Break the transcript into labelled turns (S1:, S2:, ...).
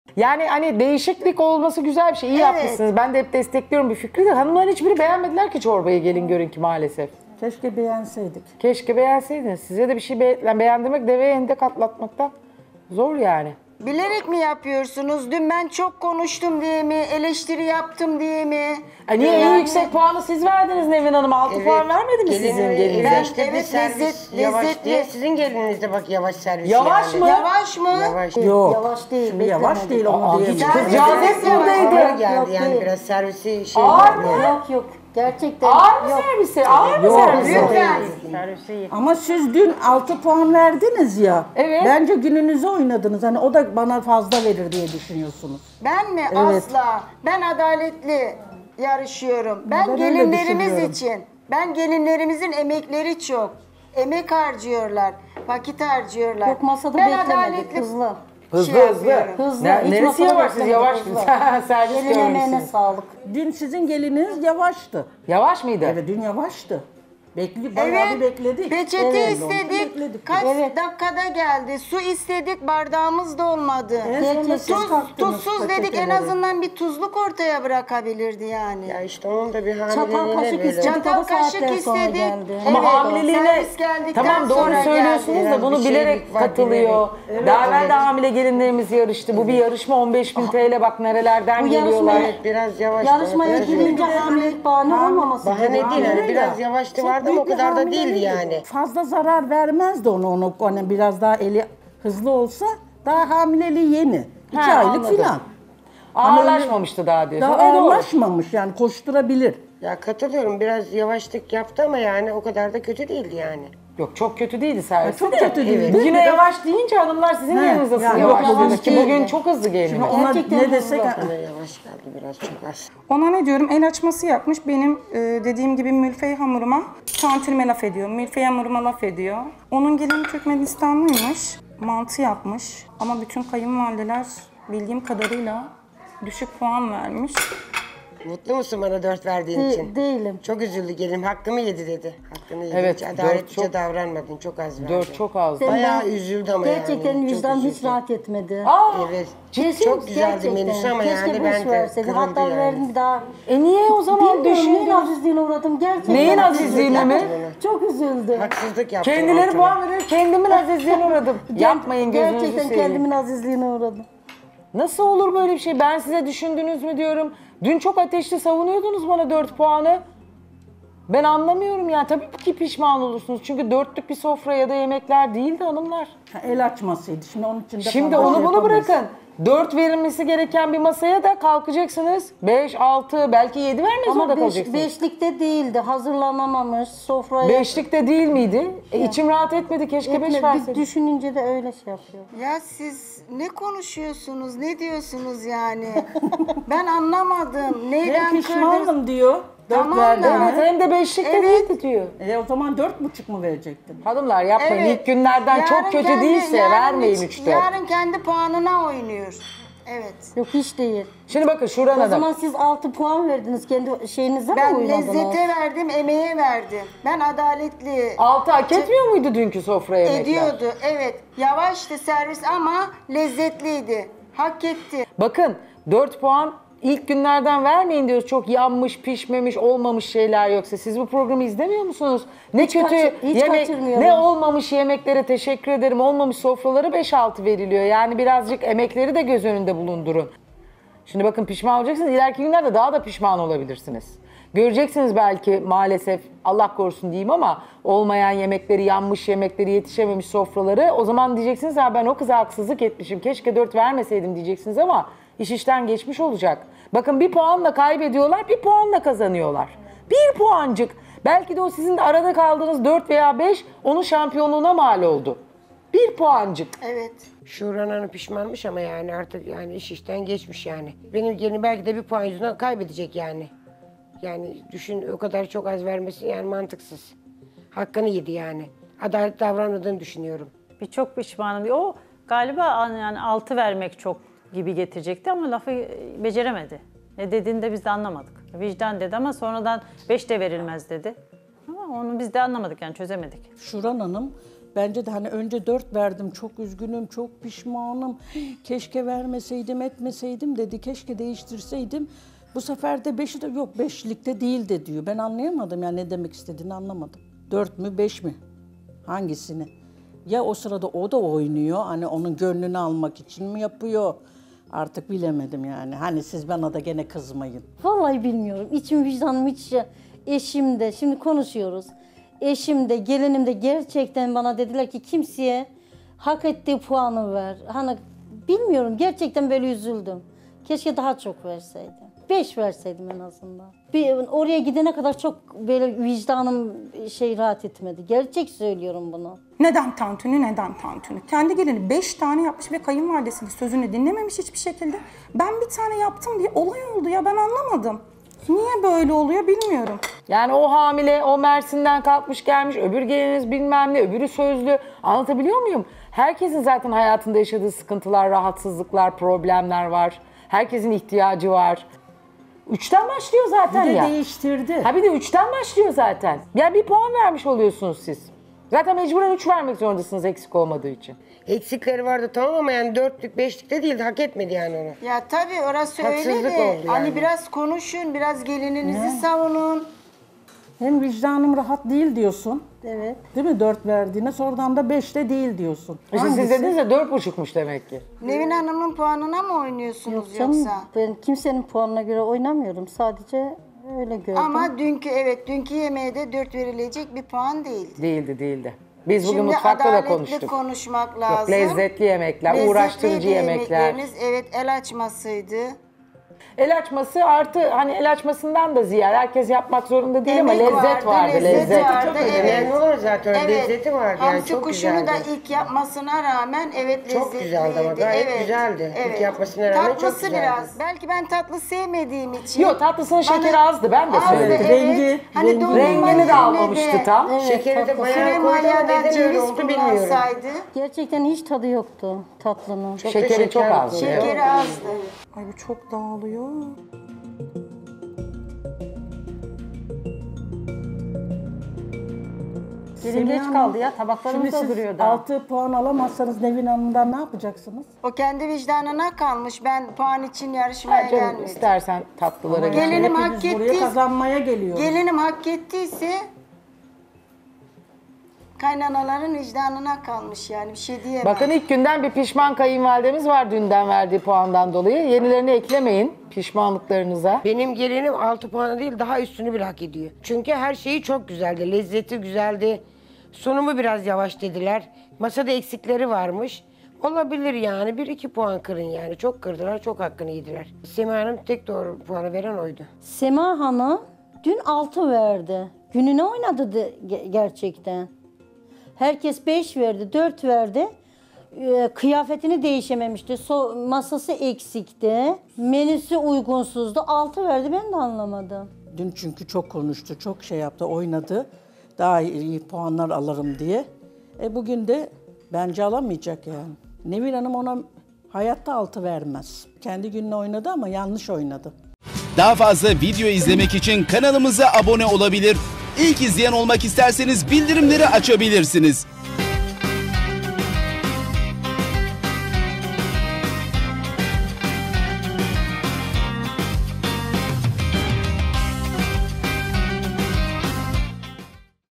S1: Yani hani değişiklik olması güzel bir şey. İyi yapmışsınız. Ben de hep destekliyorum bu fikri de. Hanımların hiçbiri beğenmediler ki çorbayı gelin görün ki maalesef.
S2: Keşke beğenseydik.
S1: Keşke beğenseydiniz. Size de bir şey beğendirmek deveye hendek atlatmaktan zor yani.
S3: Bilerek mi yapıyorsunuz? Dün ben çok konuştum diye mi? Eleştiri yaptım diye mi?
S1: Niye en yüksek puanı siz verdiniz Nevin Hanım? 6 puan vermedi mi sizin gelinize?
S3: Evet,
S4: servis yavaş
S3: lezzetli.
S4: diye sizin gelinizde bak yavaş servis
S1: Yavaş
S4: yani.
S1: mı?
S3: Yavaş mı?
S4: Yavaş.
S2: Yok.
S5: Yavaş değil.
S2: Şimdi yavaş değil onu diyemem.
S1: Kızcağız hep buradaydı.
S4: Ağır geldi
S5: Yok,
S4: yani
S5: değil.
S4: biraz servisi şey
S1: Ağır
S4: var
S1: mı?
S4: yani.
S5: Yok. Gerçekten
S1: Ağır mı
S5: yok.
S1: servisi? Ağır mı
S2: Yok,
S1: servisi?
S2: yok.
S3: Lütfen.
S2: Ama siz dün 6 puan verdiniz ya.
S1: Evet.
S2: Bence gününüzü oynadınız. Hani o da bana fazla verir diye düşünüyorsunuz.
S3: Ben mi?
S2: Evet.
S3: Asla. Ben adaletli yarışıyorum. Ben
S2: öyle
S3: gelinlerimiz
S2: düşünüyorum.
S3: için. Ben gelinlerimizin emekleri çok. Emek harcıyorlar. Vakit harcıyorlar.
S5: Yok, masada
S3: ben
S5: beklemedik,
S3: adaletli
S5: hızlı.
S1: Hızlı
S3: şey
S1: hızlı.
S3: yapıyorum.
S5: Hızlı. Hiç
S1: Neresi
S5: masada
S1: yavaş? Siz
S5: beklemedik,
S1: yavaş
S5: hızlı.
S1: servis
S5: Elin emeğine
S1: görmüşsünüz.
S5: sağlık.
S2: Dün sizin geliniz yavaştı.
S1: Yavaş mıydı?
S2: Evet dün yavaştı. Bayağı bir bekledik.
S3: Peçete
S2: Evet,
S3: istedik.
S2: bekledik.
S3: Kaç
S5: Evet.
S3: dakikada geldi. Su istedik. Bardağımız dolmadı.
S2: En sonunda siz kalktınız
S3: Tuzsuz dedik, en
S2: peçeteleri.
S3: azından bir tuzluk ortaya bırakabilirdi yani.
S4: Ya işte onun da bir
S5: Çatal
S4: hamileliğine
S5: kaşık
S4: böyle.
S5: istedik.
S3: Çatal
S5: O da saatler
S3: kaşık
S5: sonra
S3: istedik.
S5: geldi.
S1: Ama
S3: Evet,
S1: hamileliğine
S3: servis geldikten
S1: tamam doğru
S3: sonra
S1: söylüyorsunuz
S3: geldi.
S1: da bunu
S4: Biraz bir
S1: bilerek
S4: şeylik var,
S1: katılıyor.
S4: bilerek.
S1: Daha evvel de hamile gelinlerimiz yarıştı. Bu bir yarışma 15.000 TL bak nerelerden
S5: Bu
S1: geliyorlar.
S5: yarışmaya-
S4: Evet biraz yavaş.
S5: Yarışmaya
S4: Evet.
S5: girince hamilelik bahane olmaması
S4: Bahane
S5: gerekiyor.
S4: değil hani
S2: Hamile
S4: biraz
S2: ya.
S4: yavaştı
S2: Çok
S4: vardı ama
S2: büyük
S4: o
S2: bir
S4: kadar da
S2: hamile
S4: değildi
S2: değildi.
S4: yani.
S2: Fazla zarar vermezdi onu hani biraz daha eli hızlı olsa daha hamileliği yeni. 2
S1: Ha,
S2: aylık
S1: anladım.
S2: filan.
S1: Ağırlaşmamıştı daha diyorsun.
S2: Daha
S1: Doğru.
S2: ağırlaşmamış yani koşturabilir.
S4: Ya katılıyorum biraz yavaşlık yaptı ama yani o kadar da kötü değildi yani.
S1: Yok çok kötü değildi servis.
S2: Çok kötü değildi.
S1: Yine yavaş deyince hanımlar sizin
S2: He,
S1: yeriniz nasıl
S2: yani
S1: yavaş
S2: yok,
S1: dedi
S5: yavaş
S1: ki bugün
S5: değildi.
S1: çok hızlı geliniz.
S2: Ona
S5: Gerçekten
S2: ne desek
S5: hızlı.
S4: Bana yavaş geldi biraz çok az.
S6: Ona ne diyorum? El açması yapmış. Benim dediğim gibi mülfey hamuruma tantülme laf ediyor. Mülfey hamuruma laf ediyor. Onun gelini Türkmenistanlıymış. Mantı yapmış. Ama bütün kayınvalideler bildiğim kadarıyla düşük puan vermiş.
S4: Mutlu musun bana 4 verdiğin için?
S5: Değilim.
S4: Çok üzüldü gelin hakkımı yedi dedi. Hakkını yedi.
S1: Evet,
S4: Hiç
S1: dört
S4: adaletlice
S1: çok-
S4: davranmadın çok az verdin.
S1: 4 çok az.
S4: Bayağı üzüldü ama
S5: Gerçekten
S4: yani.
S5: vicdan
S4: Çok
S5: hiç
S4: üzüldü.
S5: rahat etmedi.
S4: Evet.
S5: Kesin,
S4: Çok güzeldi
S5: gerçekten.
S4: menüsü ama
S5: Keşke
S4: yani
S5: boş
S4: ben de
S5: verseydi.
S4: kırıldı
S5: Hatta
S4: yani.
S5: verdim bir daha.
S1: Niye o zaman
S5: Bilmiyorum neyin
S1: düşündün?
S5: azizliğine uğradım gerçekten.
S1: Neyin
S5: çok
S1: azizliğine
S5: üzüldüm.
S1: mi?
S5: Çok üzüldüm.
S4: Haksızlık yaptım.
S1: Kendileri
S4: altına.
S1: puan veriyor, kendimin azizliğine uğradım. Yapmayın gözünüzü
S5: Gerçekten
S1: seveyim.
S5: kendimin azizliğine uğradım.
S1: Nasıl olur böyle bir şey? Ben size düşündünüz mü diyorum. Dün çok ateşli savunuyordunuz bana 4 puanı. Ben anlamıyorum ya. Tabii ki pişman olursunuz. Çünkü dörtlük bir sofra ya da yemekler değildi hanımlar.
S2: El açmasıydı. Şimdi onun için de
S1: Şimdi
S2: fazla
S1: onu
S2: şey
S1: bunu
S2: yapamayız.
S1: bırakın. 4 verilmesi gereken bir masaya da kalkacaksınız. 5, 6, belki 7 vermez orada
S5: Ama
S1: kalacaksınız.
S5: beşlikte değildi. Hazırlanamamış. Sofraya
S1: Beşlik de değil miydi? İçim rahat etmedi. Keşke 5
S5: etme. Bir
S1: verseydim.
S5: düşününce de öyle şey yapıyor.
S3: Ya siz ne konuşuyorsunuz, ne diyorsunuz yani? Ben anlamadım.
S2: Ben
S3: Neyden kırdınız?
S2: pişmanım diyor. 4
S3: Tamam
S2: verdi.
S3: da-
S1: Evet, hem de 5'lik de
S3: Evet.
S1: değildi diyor.
S2: O zaman 4,5 mu verecektin?
S1: Hanımlar yapmayın.
S3: Evet.
S1: İlk günlerden
S3: Yarın
S1: çok kötü
S3: kendi-
S1: değilse
S3: yarın
S1: vermeyin
S3: hiç-
S1: 3-4.
S3: Yarın kendi puanına oynuyor. Evet.
S5: Yok hiç değil.
S1: Şimdi bakın Şuran
S5: O
S1: Hanım.
S5: zaman siz 6 puan verdiniz kendi şeyinize mi
S3: Ben
S5: uymadınız?
S3: lezzete verdim, emeğe verdim. Ben adaletli
S1: 6 hak etmiyor muydu dünkü sofra yemekler?
S3: ediyordu. Evet. Yavaştı servis ama lezzetliydi. Hak etti.
S1: Bakın 4 puan ilk günlerden vermeyin diyoruz. Çok yanmış, pişmemiş, olmamış şeyler yoksa. Siz bu programı izlemiyor musunuz? Ne kötü
S5: hiç
S1: yemek,
S5: kaçırmıyorum.
S1: ne olmamış yemeklere teşekkür ederim. Olmamış sofralara 5-6 veriliyor. Yani birazcık emekleri de göz önünde bulundurun. Şimdi bakın pişman olacaksınız. İleriki günlerde daha da pişman olabilirsiniz. Göreceksiniz belki maalesef Allah korusun diyeyim ama olmayan yemekleri, yanmış yemekleri, yetişememiş sofraları. O zaman diyeceksiniz ha ben o kıza haksızlık etmişim. Keşke 4 vermeseydim diyeceksiniz ama iş işten geçmiş olacak. Bakın bir puanla kaybediyorlar, bir puanla kazanıyorlar. Bir puancık. Belki de o sizin de arada kaldığınız 4 veya 5 onun şampiyonluğuna mal oldu. Bir puancık.
S3: Evet.
S4: Şuran Hanım pişmanmış ama yani artık yani iş işten geçmiş yani. Benim gelin belki de bir puan yüzünden kaybedecek yani. Yani düşün o kadar çok az vermesi yani mantıksız. Hakkını yedi yani. Adalet davranmadığını düşünüyorum.
S7: Çok pişmanım. O galiba yani 6 vermek çok gibi getirecekti ama lafı beceremedi. Ne dediğini de biz de anlamadık. Vicdan dedi ama sonradan 5 de verilmez dedi. Ama onu biz de anlamadık yani çözemedik.
S2: Şuran Hanım Bence de hani önce 4 verdim. Çok üzgünüm, çok pişmanım. Keşke vermeseydim, etmeseydim dedi. Keşke değiştirseydim. Bu sefer de 5'i de yok 5'likte değil de diyor. Ben anlayamadım yani ne demek istediğini anlamadım. 4 mü 5 mi? Hangisini? Ya o sırada o da oynuyor. Hani onun gönlünü almak için mi yapıyor? Artık bilemedim yani. Hani siz bana da gene kızmayın.
S5: Vallahi bilmiyorum. İçim vicdanım hiç eşim de şimdi konuşuyoruz. Eşim de gelinim de gerçekten bana dediler ki kimseye hak ettiği puanı ver. Hani bilmiyorum gerçekten böyle üzüldüm. Keşke daha çok verseydim. 5 verseydim en azından. Oraya gidene kadar çok böyle vicdanım rahat etmedi. Gerçek söylüyorum bunu.
S6: Neden tantuni, neden tantuni? Kendi gelini 5 tane yapmış ve kayınvalidesinin sözünü dinlememiş hiçbir şekilde. Ben bir tane yaptım diye olay oldu ya, ben anlamadım. Niye böyle oluyor bilmiyorum.
S1: Yani o hamile, o Mersin'den kalkmış gelmiş, öbür geliniz bilmem ne, öbürü sözlü. Anlatabiliyor muyum? Herkesin zaten hayatında yaşadığı sıkıntılar, rahatsızlıklar, problemler var. Herkesin ihtiyacı var. 3'ten başlıyor zaten
S2: Bir de
S1: ya.
S2: değiştirdi.
S1: Ha bir de 3'ten başlıyor zaten. Yani bir puan vermiş oluyorsunuz siz. Zaten mecburen 3 vermek zorundasınız eksik olmadığı için.
S4: Eksikleri vardı tamam ama yani 4'lük 5'likte değildi. Hak etmedi yani onu.
S3: Ya tabii orası öyle
S4: Haksızlık
S3: de.
S4: oldu
S3: Hani
S4: yani.
S3: biraz konuşun, biraz gelininizi savunun.
S2: Hem vicdanım rahat değil diyorsun.
S5: Evet.
S2: Değil mi 4 verdiğine sonradan da 5'te değil diyorsun.
S1: İşte
S2: Hangisi?
S1: siz dediniz ya 4,5'muş demek ki.
S3: Nevin Hanım'ın puanına mı oynuyorsunuz
S5: Canım,
S3: yoksa?
S5: ben kimsenin puanına göre oynamıyorum. Sadece öyle gördüm.
S3: Ama dünkü yemeğe de 4 verilecek bir puan değildi.
S1: Değildi. Biz bugün
S3: Şimdi
S1: mutfakta da
S3: adaletli
S1: konuştuk.
S3: konuşmak
S1: Yok,
S3: lazım.
S1: lezzetli yemekler,
S3: Lezzetli
S1: uğraştırıcı yemekler.
S3: yemekleriniz, evet, el açmasıydı.
S1: El açması artı hani el açmasından da ziyade herkes yapmak zorunda değil ama
S3: Emek
S1: lezzet vardı.
S3: lezzeti
S1: Lezzet.
S3: vardı,
S4: Çok
S3: evet.
S4: önemli olur zaten.
S3: Evet.
S4: Lezzeti vardı yani
S3: Hamsi
S4: çok
S3: kuşunu
S4: güzeldi.
S3: da ilk yapmasına rağmen evet lezzetliydi.
S4: Çok güzeldi ama gayet güzeldi. İlk yapmasına rağmen çok
S3: Tatlısı
S4: güzeldi.
S3: biraz. Belki ben tatlı sevmediğim için.
S1: Yok tatlısının şekeri
S3: Bana-
S1: azdı ben de
S3: azdı,
S1: söyledim.
S3: evet.
S2: Rengi-
S3: Hani
S2: rengi-
S3: dondurma
S1: Rengini de
S3: yerine
S1: almamıştı tam.
S5: Evet,
S4: Şekeri de
S5: tatlısı.
S4: bayağı koydu ama
S3: Krema ya da
S4: neden öyle
S3: ceviz
S4: oldu bilmiyorum.
S3: kullansaydı.
S5: Gerçekten hiç tadı yoktu tatlının.
S4: Çok da
S1: Şekeri çok
S4: şeker
S1: az.
S4: koydu.
S1: Evet.
S3: Şekeri azdı.
S6: Ay bu çok dağılıyor.
S7: Gelin geç kaldı ya. Tabaklarımız
S2: Şimdi
S7: da
S2: siz
S7: duruyor daha.
S2: 6 puan alamazsanız Nevin Hanım'dan ne yapacaksınız?
S3: O kendi vicdanına kalmış. Ben puan için yarışmaya
S1: Canım
S3: gelmedim.
S1: istersen tatlılara
S3: Gelin-
S1: geçelim.
S3: Gelinim
S2: Hepimiz
S3: hak
S2: buraya
S3: etti.
S2: kazanmaya geliyoruz.
S3: Gelinim hak ettiyse kaynanaların vicdanına kalmış yani bir şey diyemem.
S1: Bakın ilk günden bir pişman kayınvalidemiz var dünden verdiği puandan dolayı. Yenilerini eklemeyin pişmanlıklarınıza.
S4: Benim gelinim 6 puanı değil daha üstünü bile hak ediyor. Çünkü her şeyi çok güzeldi. Lezzeti güzeldi. Sunumu biraz yavaş dediler. Masada eksikleri varmış. Olabilir yani. 1-2 puan kırın yani. Çok kırdılar, çok hakkını yediler. Sema Hanım tek doğru puanı veren oydu.
S5: Sema Hanım dün 6 verdi. Gününe oynadı gerçekten. Herkes 5 verdi, 4 verdi. Kıyafetini değişememişti. Masası eksikti. Menüsü uygunsuzdu. 6 verdi ben de anlamadım.
S2: Dün çünkü çok konuştu, çok şey yaptı, oynadı. Daha iyi puanlar alırım diye. Bugün de bence alamayacak yani. Nevin Hanım ona hayatta 6 vermez. Kendi gününe oynadı ama yanlış oynadı.
S8: Daha fazla video izlemek için kanalımıza abone olabilir. İlk izleyen olmak isterseniz bildirimleri açabilirsiniz.